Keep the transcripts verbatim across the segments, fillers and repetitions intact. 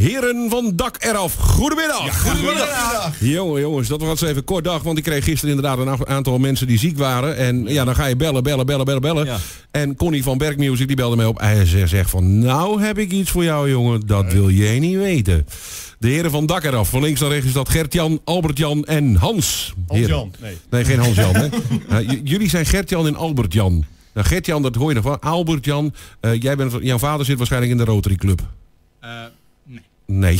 Heren van Dak Eraf, goedemiddag. Ja, goedemiddag. Jongen, jongens, dat was even kort dag, want ik kreeg gisteren inderdaad een aantal mensen die ziek waren. En ja, dan ga je bellen, bellen, bellen, bellen, bellen. Ja. En Connie van Berk Music, die belde mij op. Hij zegt van, nou heb ik iets voor jou, jongen, dat nee. wil jij niet weten. De heren van Dak Eraf, van links naar rechts is dat Gert-Jan, Albert-Jan en Hans. Hans-Jan, nee. Nee, geen Hans-Jan, hè. uh, jullie zijn Gert-Jan en Albert-Jan. Nou, Gert-Jan, dat hoor je nog van. Albert-Jan, uh, jij bent, jouw vader zit waarschijnlijk in de Rotary Club. Uh, nee. Nee.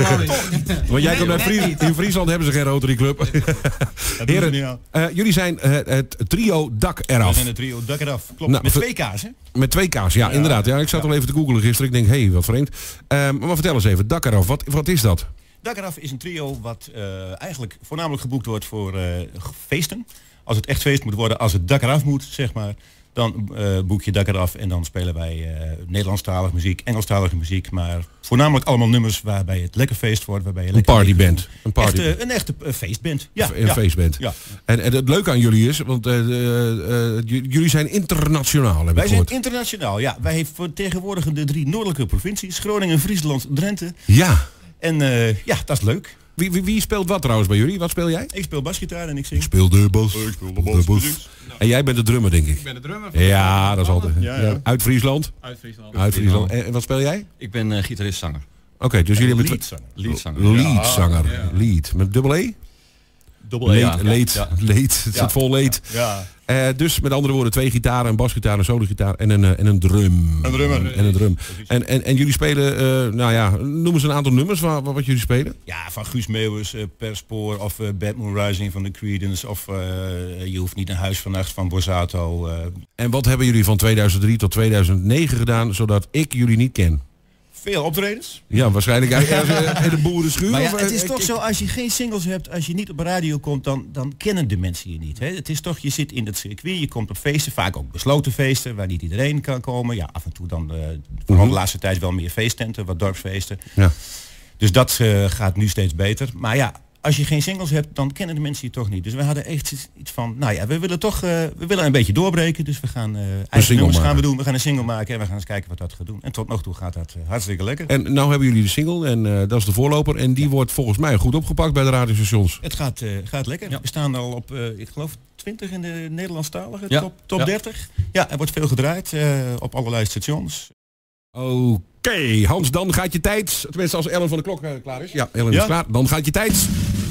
Want jij komt uit Fries, in Friesland hebben ze geen Rotary Club. Heren, uh, jullie zijn uh, het trio Dak Eraf. We zijn het trio Dak Eraf. Klopt. Nou, met twee K's, hè? Met twee K's, ja, ja inderdaad. Ja, ik zat ja. al even te googelen gisteren. Ik denk, hé, hey, wat vreemd. Uh, maar vertel eens even, Dak Eraf, wat, wat is dat? Dak Eraf is een trio wat uh, eigenlijk voornamelijk geboekt wordt voor uh, feesten. Als het echt feest moet worden, als het dak eraf moet, zeg maar. Dan uh, boek je Dak Eraf en dan spelen wij uh, Nederlandstalige muziek, Engelstalige muziek, maar voornamelijk allemaal nummers waarbij het lekker feest wordt, waarbij je lekker een partyband, een party echt, uh, een echte uh, feestband, ja, een ja. feestband. Ja. En, en het leuke aan jullie is, want uh, uh, uh, jullie zijn internationaal, heb wij ik zijn gehoord. internationaal, ja. Wij vertegenwoordigen de drie noordelijke provincies, Groningen, Friesland, Drenthe. Ja. En uh, ja, dat is leuk. Wie, wie, wie speelt wat trouwens bij jullie? Wat speel jij? Ik speel basgitaar en ik zing. Ik speel de bas. Ik speel de bas. De bas. En jij bent de drummer, denk ik. Ik ben de drummer. Van ja, dat is altijd. Ja, ja. Uit Friesland? Uit Friesland. Uit Friesland. En wat speel jij? Ik ben uh, gitarist-zanger. Oké, okay, dus jullie hebben leadzanger. Leadzanger. Leadzanger. Ja. Lead. Met dubbel E? Dubbel E, ja. Leed. Ja. Leed. Het ja. zit vol leed. Ja. Uh, dus met andere woorden, twee gitaren, een basgitaar, een sologitaar en een, uh, en een drum. Een drummer. En een drum. En, en, en jullie spelen, uh, nou ja, noem eens een aantal nummers waar, wat jullie spelen. Ja, van Guus Meeuwis, uh, Per Spoor of uh, Bad Moon Rising van de Creedence of uh, Je hoeft niet naar huis vannacht van Borsato. Uh. En wat hebben jullie van tweeduizend drie tot tweeduizend negen gedaan, zodat ik jullie niet ken? Veel optredens. Ja, waarschijnlijk in de boerenschuur. Maar ja, het is toch zo, als je geen singles hebt, als je niet op radio komt, dan, dan kennen de mensen je niet. Hè? Het is toch, je zit in het circuit, je komt op feesten, vaak ook besloten feesten, waar niet iedereen kan komen. Ja, af en toe dan, uh, vooral de laatste tijd wel meer feesttenten, wat dorpsfeesten. Ja. Dus dat uh, gaat nu steeds beter. Maar ja, als je geen singles hebt, dan kennen de mensen je toch niet. Dus we hadden echt iets van, nou ja, we willen toch, uh, we willen een beetje doorbreken. Dus we gaan uh, eigen nummers gaan we doen. We gaan een single maken en we gaan eens kijken wat dat gaat doen. En tot nog toe gaat dat uh, hartstikke lekker. En nou hebben jullie de single en uh, dat is de voorloper. En die ja. wordt volgens mij goed opgepakt bij de radiostations. Het gaat, uh, gaat lekker. Ja. We staan al op, uh, ik geloof, twintig in de Nederlandstalige, ja. top, top ja. dertig. Ja, er wordt veel gedraaid uh, op allerlei stations. Oké, okay, Hans, dan gaat je tijd. Tenminste, als Ellen van de Klok uh, klaar is. Ja, Ellen ja? is klaar. Dan gaat je tijd.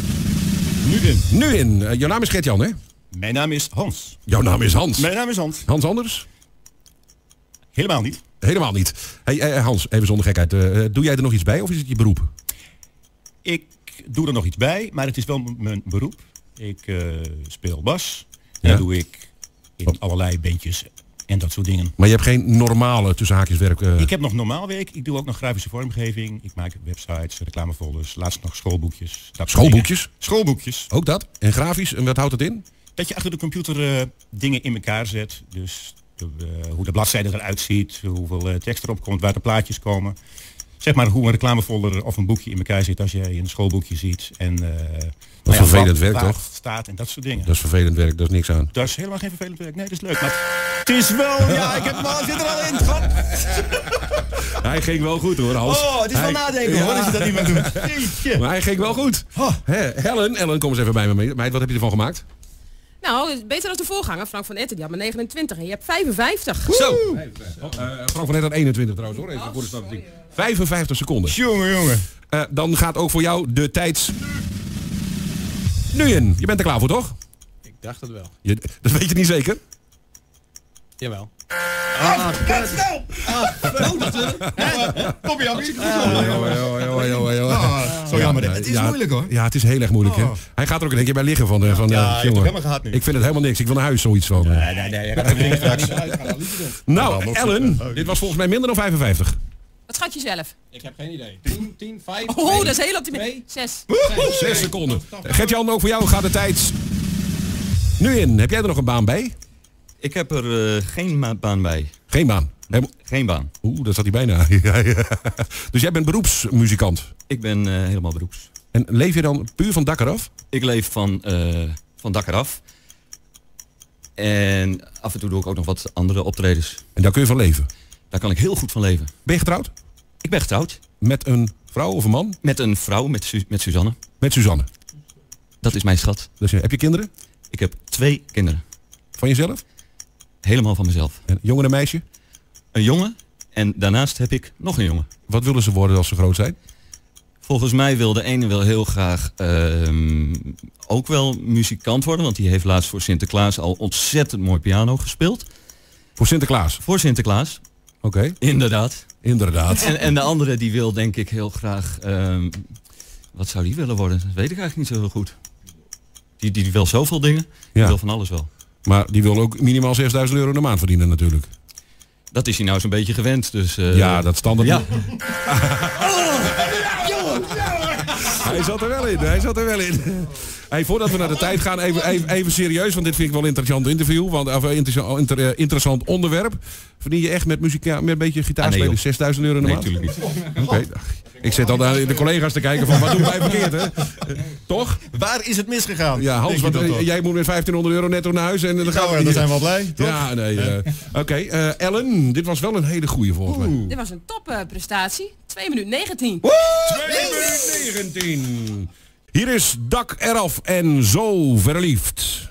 Nu in. Nu in. Uh, jouw naam is Gert-Jan, hè? Mijn naam is Hans. Jouw naam is Hans. Mijn naam is Hans. Hans Anders? Helemaal niet. Helemaal niet. Hey, uh, Hans, even zonder gekheid. Uh, doe jij er nog iets bij of is het je beroep? Ik doe er nog iets bij, maar het is wel mijn beroep. Ik uh, speel bas. En ja? dat doe ik in oh. allerlei bandjes en dat soort dingen. Maar je hebt geen normale tussen haakjes werk? Uh... Ik heb nog normaal werk. Ik doe ook nog grafische vormgeving. Ik maak websites, reclamefolders, laatst nog schoolboekjes. Dat schoolboekjes? Schoolboekjes. Ook dat? En grafisch? En wat houdt het in? Dat je achter de computer uh, dingen in elkaar zet. Dus de, uh, hoe de bladzijde eruit ziet, hoeveel uh, tekst erop komt, waar de plaatjes komen. Zeg maar hoe een reclamefolder of een boekje in elkaar zit als je een schoolboekje ziet. En, uh, dat is nou ja, vervelend werk, waar toch? het staat en dat soort dingen. Dat is vervelend werk, daar is niks aan. Dat is helemaal geen vervelend werk. Nee, dat is leuk. Maar het is wel, ja, ik heb hem al, zit er al in. God. Hij ging wel goed hoor, Hans. Oh, het is hij, wel nadenken ja. hoor, als je dat niet meer doet. Jeetje. Maar hij ging wel goed. Oh. He, Helen, Ellen, kom eens even bij me mee. Meid, wat heb je ervan gemaakt? Nou, beter dan de voorganger, Frank van Etten, die had maar negenentwintig en je hebt vijfenvijftig. Woe! Zo! Oh, uh, Frank van Etten had eenentwintig trouwens hoor, even oh, voor de statistiek. vijfenvijftig seconden. Jongen, jongen. Uh, dan gaat ook voor jou de tijd nu in. Je bent er klaar voor, toch? Ik dacht het wel. Je, dat weet je niet zeker? Jawel. Ah, kijk snel! Kom je aan, zo jammer. Het is ja, moeilijk hoor. Ja, het is heel erg moeilijk. Hè? Hij gaat er ook een keer bij liggen van. Uh, van uh, ja, jongen. helemaal gehad nu. Ik vind het helemaal niks. Ik wil naar huis zoiets van. Uh. Nee, nee, nee. Gaat niet straks. Nou, Ellen, dit was volgens mij minder dan vijfenvijftig. Wat schat je zelf? Ik heb geen idee. tien, tien, vijf, Oh, dat is heel optimistisch. zes. zes seconden. Gert-Jan, ook voor jou gaat de tijd nu in. Heb jij er nog een baan bij? Ik heb er uh, geen baan bij. Geen baan? Helemaal... Geen baan. Oeh, dat zat hij bijna. Dus jij bent beroepsmuzikant? Ik ben uh, helemaal beroeps. En leef je dan puur van dak eraf? Ik leef van, uh, van dak eraf. En af en toe doe ik ook nog wat andere optredens. En daar kun je van leven? Daar kan ik heel goed van leven. Ben je getrouwd? Ik ben getrouwd. Met een Vrouw of een man? Met een vrouw, met, Su met Suzanne. Met Suzanne. Dat is mijn schat. Dus, heb je kinderen? Ik heb twee kinderen. Van jezelf? Helemaal van mezelf. Een jongen en een meisje? Een jongen en daarnaast heb ik nog een jongen. Wat willen ze worden als ze groot zijn? Volgens mij wil de ene wel heel graag uh, ook wel muzikant worden. Want die heeft laatst voor Sinterklaas al ontzettend mooi piano gespeeld. Voor Sinterklaas? Voor Sinterklaas. Oké. Okay. Inderdaad. Inderdaad. En, en de andere die wil denk ik heel graag... Uh, wat zou die willen worden? Dat weet ik eigenlijk niet zo heel goed. Die, die wil zoveel dingen. Die Ja. wil van alles wel. Maar die wil ook minimaal zesduizend euro in de maand verdienen natuurlijk. Dat is hij nou zo'n beetje gewend. Dus, uh, ja, dat standaard. Ja. Hij zat er wel in, hij zat er wel in. Hey, voordat we naar de tijd gaan, even, even, even serieus, want dit vind ik wel een interessant interview, want, of een inter, inter, interessant onderwerp. Verdien je echt met muziek, ja, met een beetje gitaarspelen, ah, nee, zesduizend euro in de nee, maand? natuurlijk niet. Oké. Okay. Ik zit al naar de collega's te kijken van, wat doen wij verkeerd, hè? Uh, toch? Waar is het misgegaan? Ja, Hans, wat, uh, jij moet met vijftienhonderd euro netto naar huis en dan gaan we... Nou, dan zijn we al blij, toch? Ja, nee. Uh, Oké, okay, uh, Ellen, dit was wel een hele goeie volgens mij. Dit was een topprestatie. twee minuten negentien. twee minuten negentien. Hier is Dak eraf en Zo verliefd.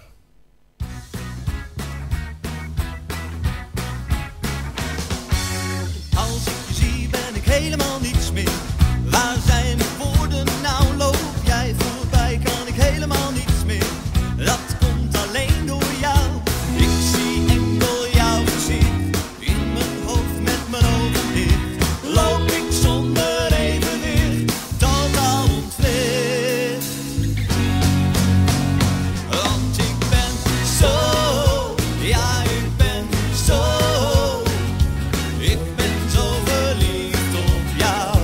Als ik je zie ben ik helemaal niets meer. Waar zijn mijn woorden nou? Loop jij voorbij kan ik helemaal niets meer. Dat komt alleen door jou. Ik zie enkel jouw gezicht. In mijn hoofd met mijn ogen dicht. Loop ik zonder evenwicht. Totaal ontwricht. Want ik ben zo. Ja, ik ben zo. Ik ben zo verliefd op jou.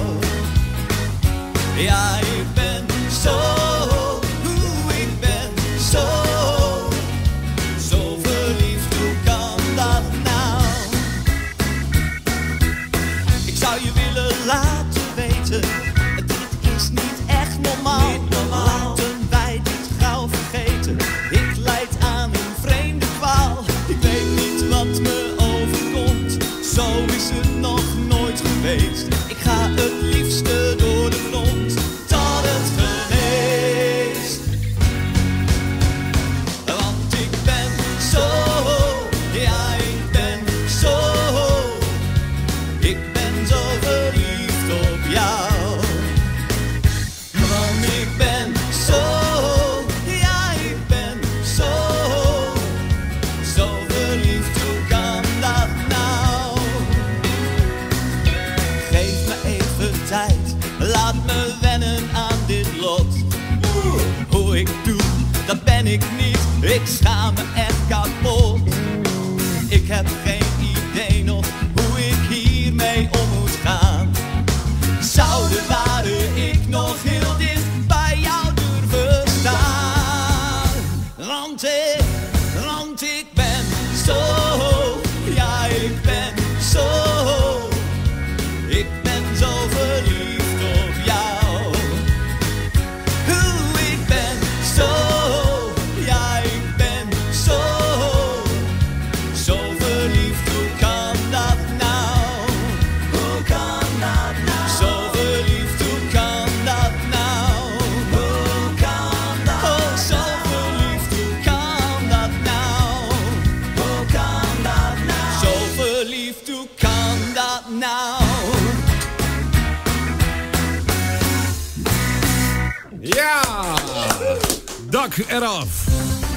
Ja, ik ben zo. Hoe ik ben zo. Zo verliefd, hoe kan dat nou? Ik zou je willen laten weten. Dit is niet echt normaal. Laten wij dit gauw vergeten. Ik lijd aan een vreemde kwaal. Ik weet niet wat me overkomt. Zo is het nog nooit geweest. Ik ga het liefste door de grond tot het geneest. Want ik ben zo, ja ik ben zo. Ik ben zo verliefd op jou. Want ik ben zo, ja ik ben zo. Zo verliefd, hoe kan dat nou? Geef me even tijd, laat me wennen aan dit lot. Oeh, hoe ik doe, dat ben ik niet, ik schaam me echt kapot. Ik heb geen idee nog hoe ik hiermee om moet gaan. Zou de ware ik nog heel dicht bij jou durven staan? Want ik, want ik ben zo, ja ik ben zo. Ik ben zo verliefd op jou. Hoe ik ben zo, ja ik ben zo. Zo verliefd, hoe kan dat nou? Hoe kan dat nou? Zo verliefd, hoe kan dat nou? Hoe kan dat? Oh, zo verliefd, hoe kan dat nou? Hoe kan dat nou? Zo verliefd, hoe kan dat nou? Ja! Dak eraf.